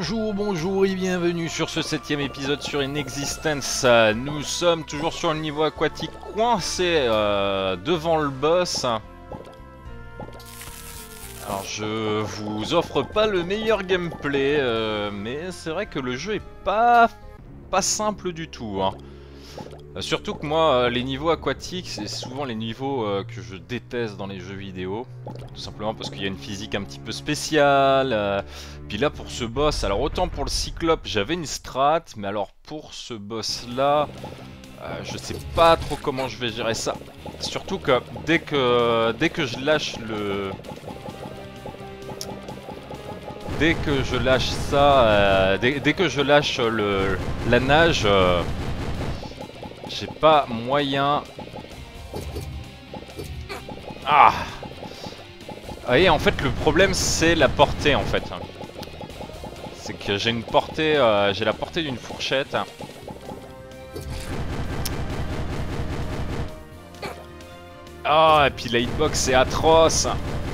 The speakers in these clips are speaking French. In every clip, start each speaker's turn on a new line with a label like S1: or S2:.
S1: Bonjour et bienvenue sur ce 7ème épisode sur Inexistence. Nous sommes toujours sur le niveau aquatique coincé devant le boss. Alors je vous offre pas le meilleur gameplay, mais c'est vrai que le jeu est pas simple du tout. Hein. Surtout que moi, les niveaux aquatiques, c'est souvent les niveaux que je déteste dans les jeux vidéo. Tout simplement parce qu'il y a une physique un petit peu spéciale. Puis là, pour ce boss, alors autant pour le Cyclope, j'avais une strat, mais alors pour ce boss-là, je sais pas trop comment je vais gérer ça. Surtout que dès que je lâche le... Dès que je lâche ça, dès que je lâche la nage... j'ai pas moyen... Ah! Vous voyez, en fait, le problème, c'est la portée, en fait. C'est que j'ai une portée... j'ai la portée d'une fourchette. Ah, et puis la hitbox, c'est atroce.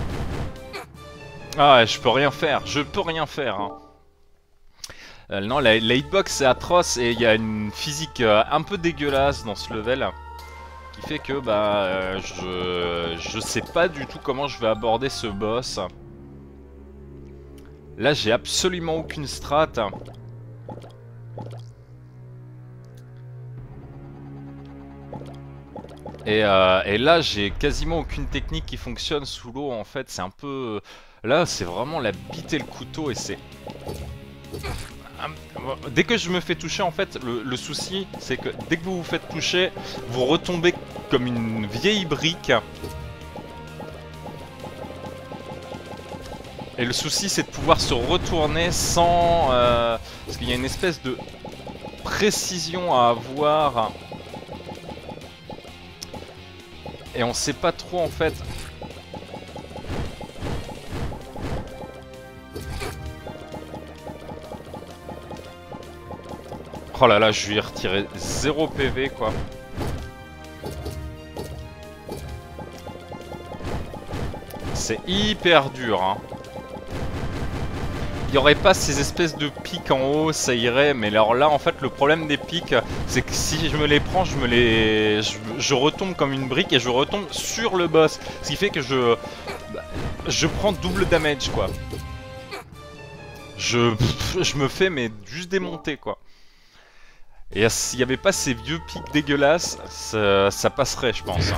S1: Ah, je peux rien faire. Je peux rien faire, hein. Non, la hitbox c'est atroce et il y a une physique un peu dégueulasse dans ce level qui fait que bah je sais pas du tout comment je vais aborder ce boss. Là j'ai absolument aucune strat. Et là j'ai quasiment aucune technique qui fonctionne sous l'eau en fait. C'est un peu... Là c'est vraiment la bite et le couteau et c'est... Dès que je me fais toucher, en fait, le souci, c'est que dès que vous vous faites toucher, vous retombez comme une vieille brique. Et le souci, c'est de pouvoir se retourner sans... parce qu'il y a une espèce de précision à avoir. Et on sait pas trop, en fait... Oh là là, je lui ai retiré 0 PV quoi. C'est hyper dur hein. Il n'y aurait pas ces espèces de pics en haut, ça irait. Mais alors là en fait le problème des pics, c'est que si je me les prends, je retombe comme une brique et je retombe sur le boss. Ce qui fait que je prends double damage quoi. Je me fais mais juste démonter quoi. Et s'il n'y avait pas ces vieux pics dégueulasses, ça passerait, je pense.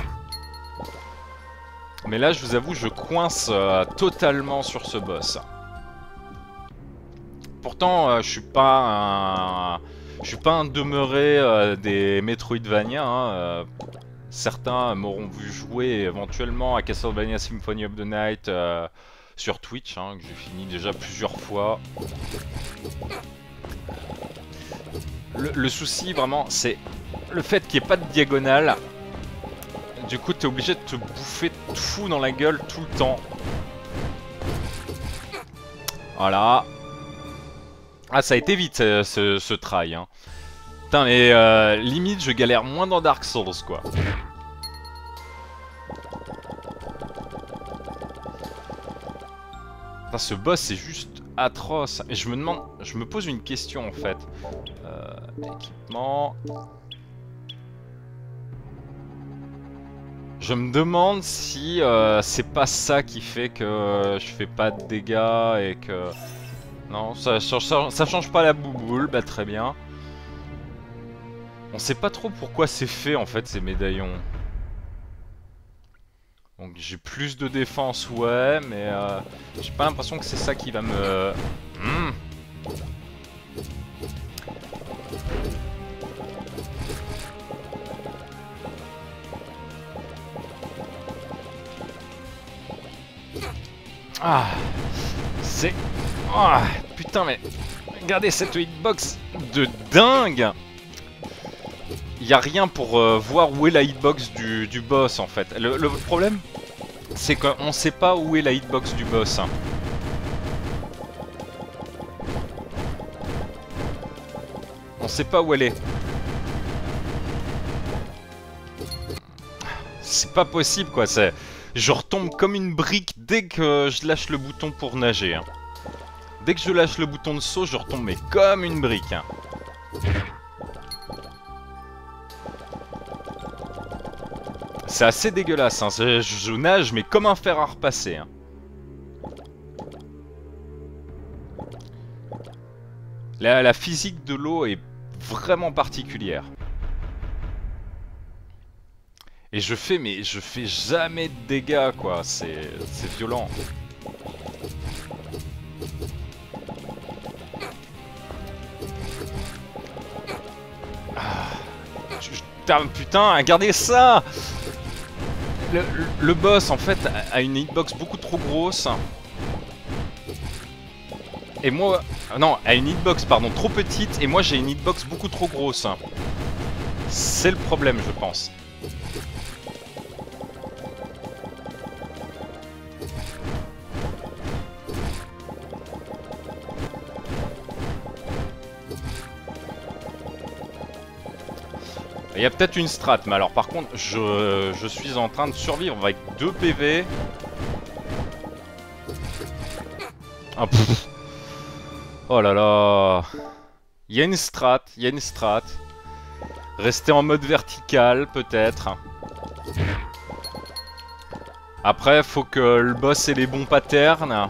S1: Mais là, je vous avoue, je coince totalement sur ce boss. Pourtant, je suis pas un demeuré des Metroidvania. Hein. Certains m'auront vu jouer éventuellement à Castlevania Symphony of the Night sur Twitch, hein, que j'ai fini déjà plusieurs fois. Le souci vraiment c'est le fait qu'il n'y ait pas de diagonale. Du coup t'es obligé de te bouffer tout dans la gueule tout le temps. Voilà. Ah ça a été vite ce try hein. Putain mais limite je galère moins dans Dark Souls quoi. Putain, ce boss c'est juste atroce. Et je me pose une question en fait. Équipement. Je me demande si c'est pas ça qui fait que je fais pas de dégâts et que... Non, ça change pas la bouboule, bah très bien. On sait pas trop pourquoi c'est fait en fait ces médaillons. Donc j'ai plus de défense, ouais, mais j'ai pas l'impression que c'est ça qui va me... Ah, c'est... Ah, putain mais... Regardez cette hitbox de dingue. Il n'y a rien pour voir où est la hitbox du boss en fait. Le problème, c'est qu'on sait pas où est la hitbox du boss. Hein. On sait pas où elle est. C'est pas possible quoi, je retombe comme une brique dès que je lâche le bouton pour nager. Hein. Dès que je lâche le bouton de saut, je retombe mais comme une brique. Hein. C'est assez dégueulasse, hein. Je nage mais comme un fer à repasser. Hein. La physique de l'eau est vraiment particulière. Et je fais jamais de dégâts quoi, c'est violent. Putain, regardez ça! Le boss en fait a une hitbox beaucoup trop grosse. Et moi... Non, a une hitbox pardon trop petite et moi j'ai une hitbox beaucoup trop grosse. C'est le problème je pense. Il y a peut-être une strat, mais alors par contre, je suis en train de survivre avec 2 PV. Ah, oh là là. Il y a une strat, il y a une strat. Rester en mode vertical, peut-être. Après, faut que le boss ait les bons patterns.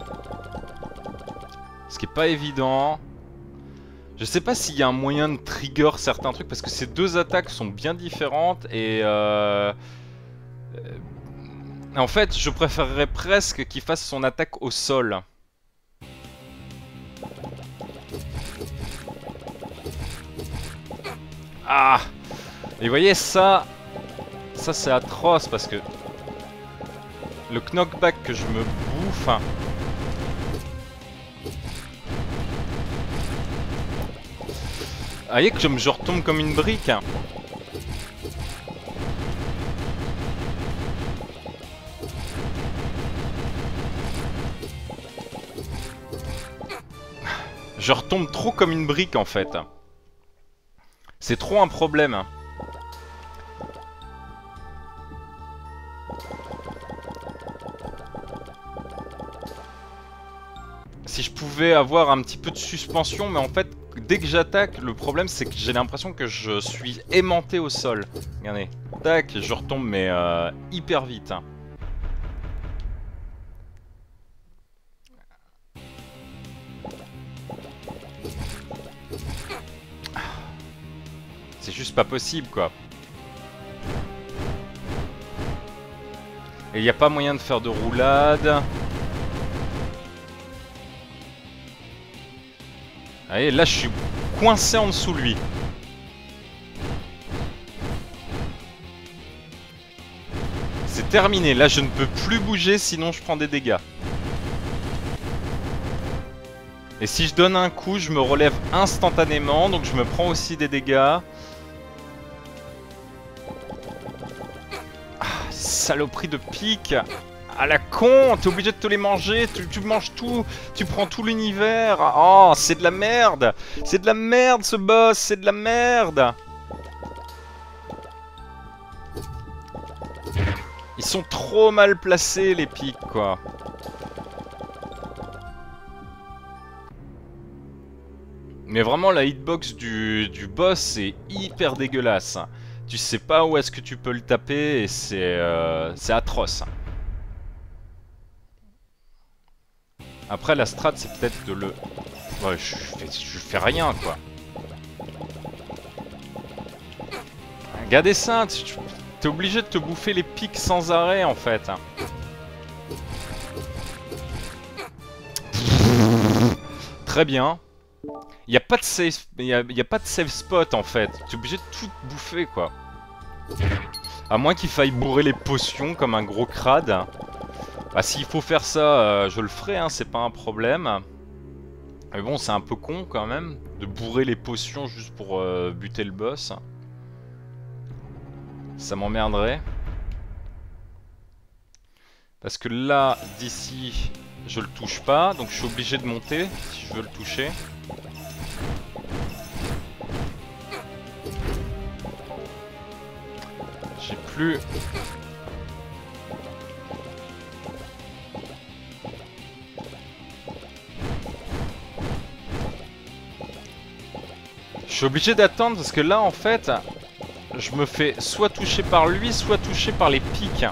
S1: Ce qui est pas évident. Je sais pas s'il y a un moyen de trigger certains trucs parce que ces deux attaques sont bien différentes et en fait je préférerais presque qu'il fasse son attaque au sol. Ah! Et vous voyez ça c'est atroce parce que le knockback que je me bouffe... Ah, vous voyez que je retombe comme une brique. Je retombe trop comme une brique en fait. C'est trop un problème. Si je pouvais avoir un petit peu de suspension, mais en fait, dès que j'attaque, le problème c'est que j'ai l'impression que je suis aimanté au sol. Regardez, tac, je retombe mais hyper vite. Hein. C'est juste pas possible quoi. Et il n'y a pas moyen de faire de roulade. Allez, là je suis coincé en dessous de lui. C'est terminé, là je ne peux plus bouger sinon je prends des dégâts. Et si je donne un coup, je me relève instantanément, donc je me prends aussi des dégâts. Ah, saloperie de pique. À la con, t'es obligé de te les manger, tu manges tout, tu prends tout l'univers. Oh, c'est de la merde. C'est de la merde ce boss, c'est de la merde. Ils sont trop mal placés les pics quoi. Mais vraiment la hitbox du boss est hyper dégueulasse. Tu sais pas où est-ce que tu peux le taper et c'est atroce. Après la strat c'est peut-être de le... Ouais je fais rien quoi. Regardez ça, t'es obligé de te bouffer les pics sans arrêt en fait. Très bien. Il n'y a pas de safe, y a pas de safe spot en fait. Tu es obligé de tout bouffer quoi. À moins qu'il faille bourrer les potions comme un gros crade. Bah s'il faut faire ça, je le ferai, hein, c'est pas un problème. Mais bon, c'est un peu con quand même de bourrer les potions juste pour buter le boss. Ça m'emmerderait. Parce que là, d'ici, je le touche pas, donc je suis obligé de monter si je veux le toucher. J'ai plus... suis obligé d'attendre parce que là en fait je me fais soit toucher par lui, soit toucher par les pics.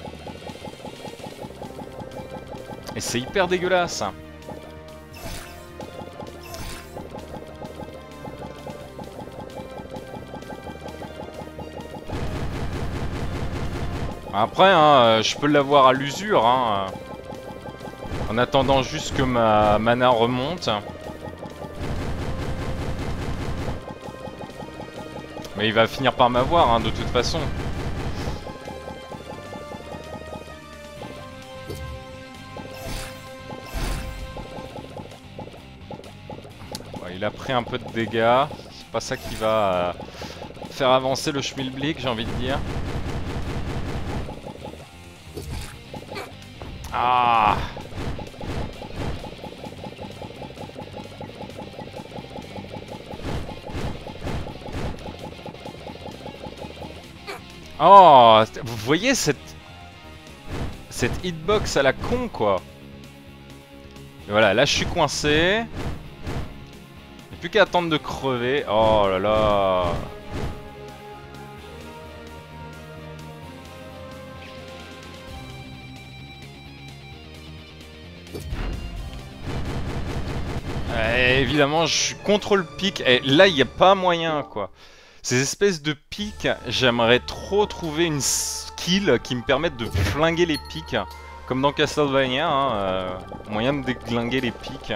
S1: Et c'est hyper dégueulasse. Après, hein, je peux l'avoir à l'usure, hein, en attendant juste que ma mana remonte. Mais il va finir par m'avoir, hein, de toute façon. Ouais, il a pris un peu de dégâts. C'est pas ça qui va faire avancer le Schmilblick, j'ai envie de dire. Ah! Oh! Vous voyez cette hitbox à la con, quoi. Et voilà, là je suis coincé. J'ai plus qu'à attendre de crever. Oh là là! Évidemment, je suis contre le pic. Et là, il n'y a pas moyen, quoi. Ces espèces de pics, j'aimerais trop trouver une skill qui me permette de flinguer les pics. Comme dans Castlevania, hein, moyen de déglinguer les pics.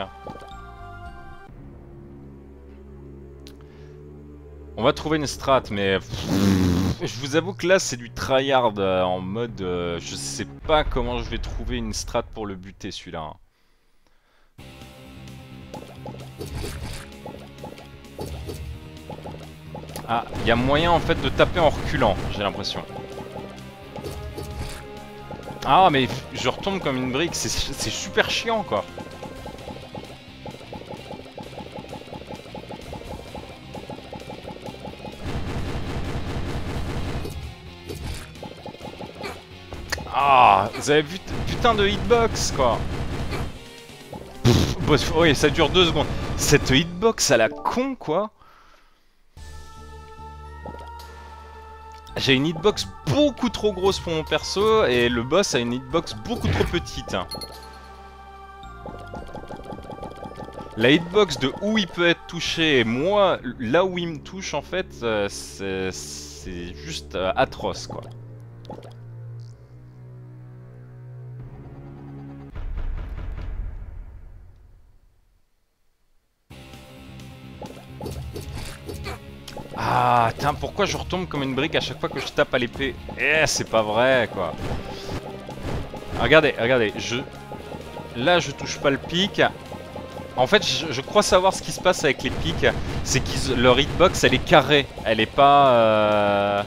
S1: On va trouver une strat, mais... je vous avoue que là, c'est du tryhard en mode... je sais pas comment je vais trouver une strat pour le buter, celui-là. Hein. Ah, il y a moyen en fait de taper en reculant, j'ai l'impression. Ah, mais je retombe comme une brique, c'est super chiant, quoi. Ah, vous avez vu, putain de hitbox, quoi. Pff, oui, ça dure 2 secondes. Cette hitbox à la con, quoi. J'ai une hitbox beaucoup trop grosse pour mon perso et le boss a une hitbox beaucoup trop petite. La hitbox de où il peut être touché et moi, là où il me touche en fait, c'est juste atroce, quoi. Ah, tiens, pourquoi je retombe comme une brique à chaque fois que je tape à l'épée? Eh, c'est pas vrai, quoi. Regardez, regardez, là, je touche pas le pic. En fait, je crois savoir ce qui se passe avec les pics. C'est que leur hitbox, elle est carrée. Elle est pas...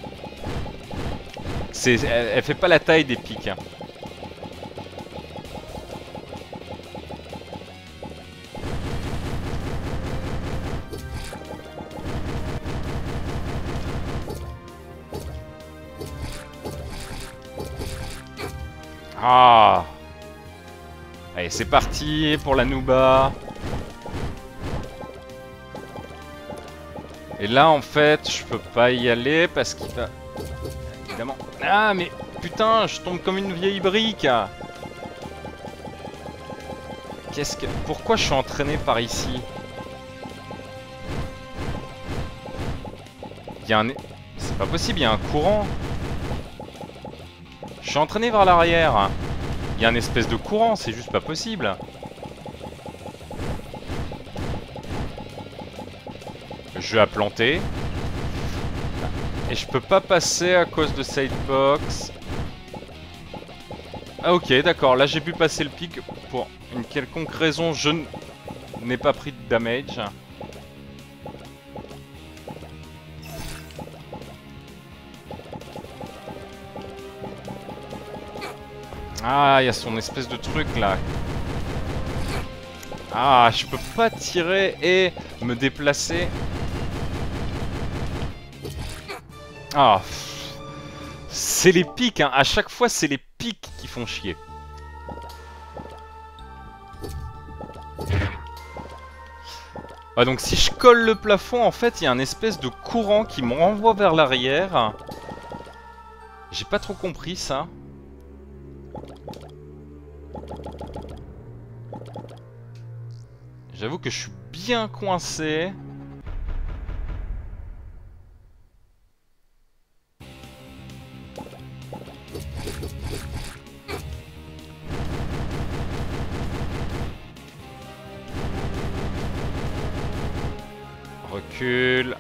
S1: elle fait pas la taille des pics. Ah! Allez, c'est parti pour la Nuba. Et là, en fait, je peux pas y aller parce qu'il va... Évidemment... Ah, mais putain, je tombe comme une vieille brique. Qu'est-ce que... Pourquoi je suis entraîné par ici? Il y a un... C'est pas possible, il y a un courant. Je suis entraîné vers l'arrière. Il y a un espèce de courant, c'est juste pas possible. Le jeu a planté. Et je peux pas passer à cause de cette box. Ah ok, d'accord, là j'ai pu passer le pic. Pour une quelconque raison, je n'ai pas pris de damage. Ah, il y a son espèce de truc là. Ah, je peux pas tirer et me déplacer. Ah, c'est les pics, hein. À chaque fois, c'est les pics qui font chier. Ah, donc si je colle le plafond, en fait, il y a un espèce de courant qui me renvoie vers l'arrière. J'ai pas trop compris ça. J'avoue que je suis bien coincé. Recule.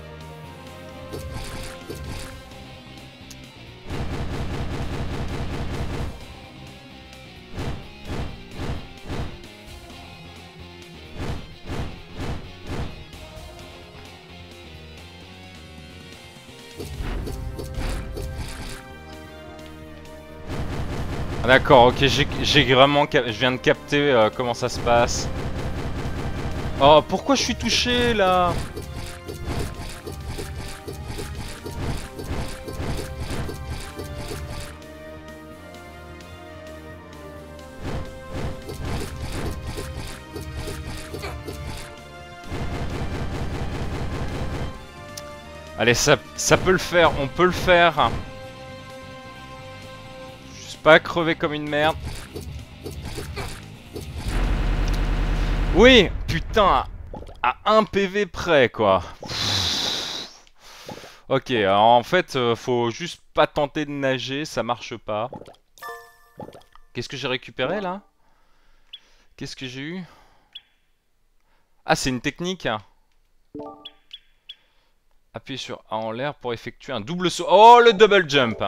S1: D'accord, ok, j'ai vraiment... Je viens de capter comment ça se passe. Oh, pourquoi je suis touché, là? Allez, ça peut le faire, on peut le faire. Juste pas crever comme une merde. Oui, putain, à 1 PV près, quoi. Ok, alors en fait, faut juste pas tenter de nager, ça marche pas. Qu'est-ce que j'ai récupéré, là? Qu'est-ce que j'ai eu? Ah, c'est une technique. Appuyez sur A en l'air pour effectuer un double saut. Oh, le double jump.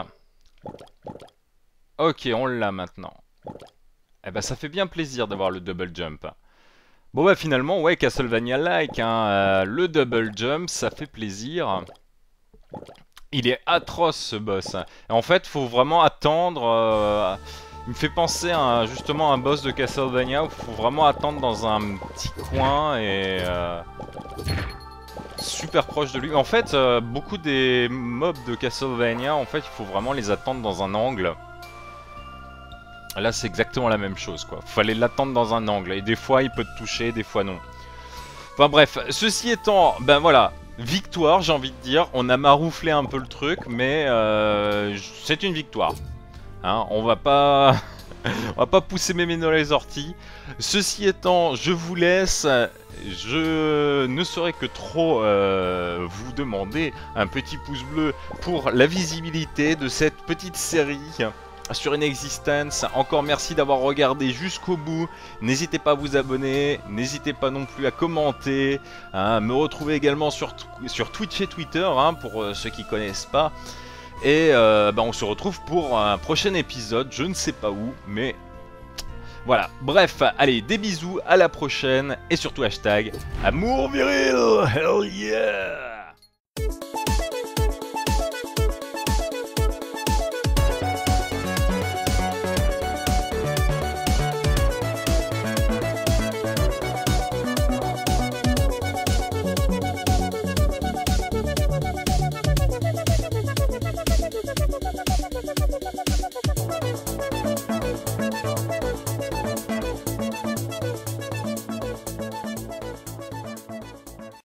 S1: Ok, on l'a maintenant. Eh ben, ça fait bien plaisir d'avoir le double jump. Bon, bah finalement, ouais, Castlevania-like, hein, le double jump, ça fait plaisir. Il est atroce, ce boss. Et en fait, faut vraiment attendre... Il me fait penser à justement un boss de Castlevania où il faut vraiment attendre dans un petit coin et... super proche de lui. En fait, beaucoup des mobs de Castlevania, en fait, il faut vraiment les attendre dans un angle. Là, c'est exactement la même chose, quoi. Fallait l'attendre dans un angle. Et des fois, il peut te toucher, des fois non. Enfin bref, ceci étant, ben voilà, victoire, j'ai envie de dire. On a marouflé un peu le truc, mais c'est une victoire. Hein, on va pas... on va pas pousser mémé dans les orties. Ceci étant, je vous laisse. Je ne saurais que trop vous demander un petit pouce bleu pour la visibilité de cette petite série sur Inexistence. Encore merci d'avoir regardé jusqu'au bout. N'hésitez pas à vous abonner, n'hésitez pas non plus à commenter, hein, me retrouver également sur Twitch et Twitter, hein, pour ceux qui connaissent pas. Et bah, on se retrouve pour un prochain épisode, je ne sais pas où, mais voilà. Bref, allez, des bisous, à la prochaine, et surtout hashtag amour viril, hell yeah.